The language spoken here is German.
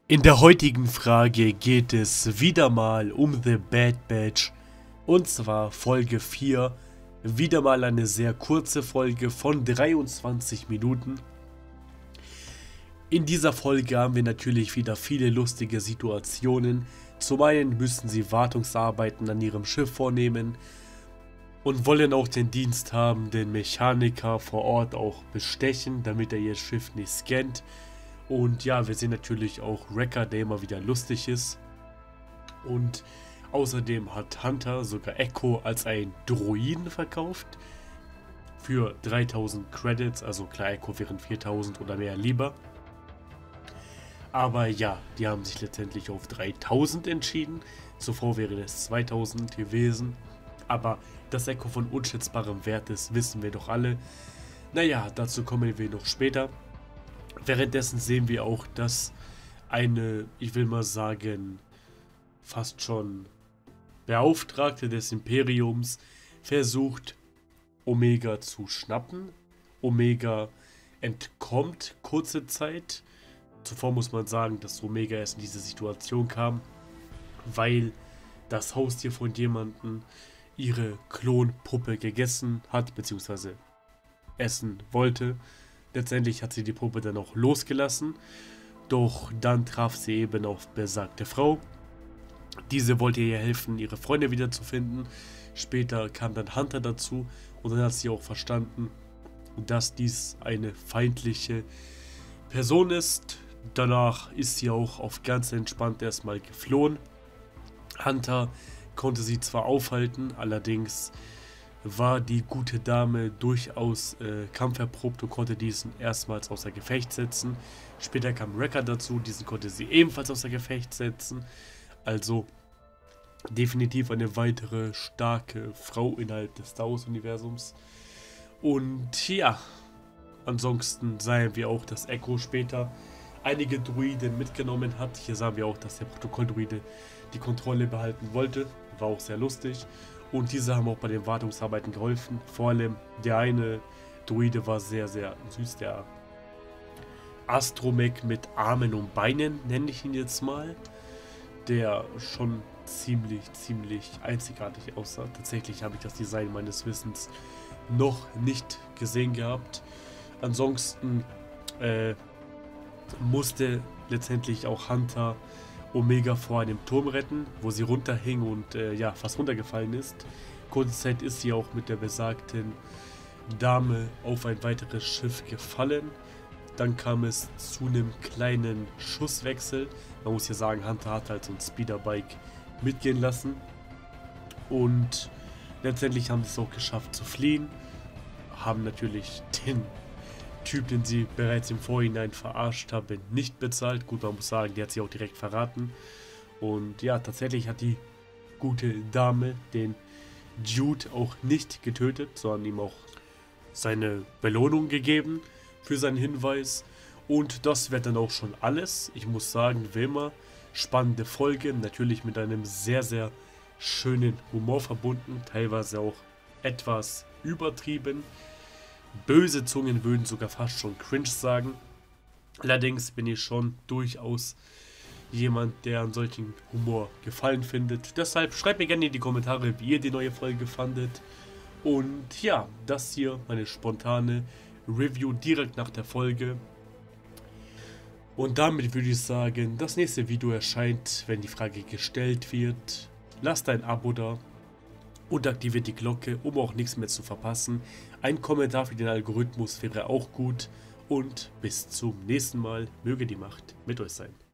In der heutigen Frage geht es wieder mal um The Bad Batch und zwar Folge 4. Wieder mal eine sehr kurze Folge von 23 Minuten. In dieser Folge haben wir natürlich wieder viele lustige Situationen. Zum einen müssen sie Wartungsarbeiten an ihrem Schiff vornehmen und wollen auch den Dienst haben, den Mechaniker vor Ort auch bestechen, damit er ihr Schiff nicht scannt. Und ja, wir sehen natürlich auch Wrecker, der immer wieder lustig ist. Und außerdem hat Hunter sogar Echo als einen Droiden verkauft. Für 3000 Credits, also klar, Echo wären 4000 oder mehr lieber. Aber ja, die haben sich letztendlich auf 3000 entschieden. Zuvor wäre es 2000 gewesen. Aber dass Echo von unschätzbarem Wert ist, wissen wir doch alle. Naja, dazu kommen wir noch später. Währenddessen sehen wir auch, dass eine, ich will mal sagen, fast schon Beauftragte des Imperiums versucht, Omega zu schnappen. Omega entkommt kurze Zeit. Zuvor muss man sagen, dass Omega erst in diese Situation kam, weil das Haustier von jemandem ihre Klonpuppe gegessen hat, beziehungsweise essen wollte. Letztendlich hat sie die Puppe dann auch losgelassen, doch dann traf sie eben auf besagte Frau. Diese wollte ihr helfen, ihre Freunde wiederzufinden. Später kam dann Hunter dazu und dann hat sie auch verstanden, dass dies eine feindliche Person ist. Danach ist sie auch auf ganz entspannt erstmal geflohen. Hunter konnte sie zwar aufhalten, allerdings war die gute Dame durchaus kampferprobt und konnte diesen erstmals außer Gefecht setzen. Später kam Wrecker dazu, diesen konnte sie ebenfalls außer Gefecht setzen. Also definitiv eine weitere starke Frau innerhalb des Star Wars Universums. Und ja, ansonsten sahen wir auch, dass Echo später einige Druiden mitgenommen hat. Hier sahen wir auch, dass der Protokolldruide die Kontrolle behalten wollte. War auch sehr lustig. Und diese haben auch bei den Wartungsarbeiten geholfen. Vor allem der eine Druide war sehr, sehr süß. Der Astromech mit Armen und Beinen, nenne ich ihn jetzt mal. Der schon ziemlich einzigartig aussah. Tatsächlich habe ich das Design meines Wissens noch nicht gesehen gehabt. Ansonsten musste letztendlich auch Hunter Omega vor einem Turm retten, wo sie runterhing und ja, fast runtergefallen ist. Kurze Zeit ist sie auch mit der besagten Dame auf ein weiteres Schiff gefallen. Dann kam es zu einem kleinen Schusswechsel. Man muss ja sagen, Hunter hat halt so ein Speederbike mitgehen lassen. Und letztendlich haben sie es auch geschafft zu fliehen. Haben natürlich den Typ, den sie bereits im Vorhinein verarscht haben, nicht bezahlt. Gut, man muss sagen, der hat sie auch direkt verraten. Und ja, tatsächlich hat die gute Dame den Jude auch nicht getötet, sondern ihm auch seine Belohnung gegeben für seinen Hinweis. Und das wird dann auch schon alles. Ich muss sagen, wie immer, spannende Folge, natürlich mit einem sehr, sehr schönen Humor verbunden, teilweise auch etwas übertrieben. Böse Zungen würden sogar fast schon cringe sagen. Allerdings bin ich schon durchaus jemand, der an solchen Humor Gefallen findet. Deshalb schreibt mir gerne in die Kommentare, wie ihr die neue Folge fandet. Und ja, das hier meine spontane Review direkt nach der Folge. Und damit würde ich sagen, das nächste Video erscheint, wenn die Frage gestellt wird. Lasst ein Abo da und aktiviert die Glocke, um auch nichts mehr zu verpassen. Ein Kommentar für den Algorithmus wäre auch gut. Und bis zum nächsten Mal. Möge die Macht mit euch sein.